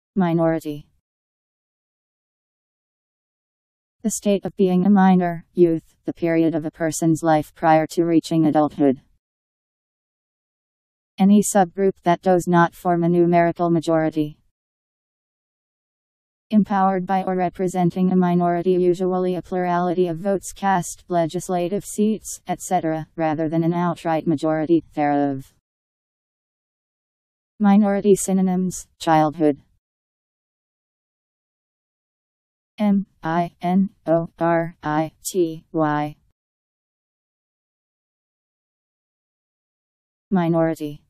Minority. The state of being a minor, youth, the period of a person's life prior to reaching adulthood. Any subgroup that does not form a numerical majority. Empowered by or representing a minority, usually a plurality of votes cast, legislative seats, etc., rather than an outright majority thereof. Minority synonyms: childhood. minority. Minority.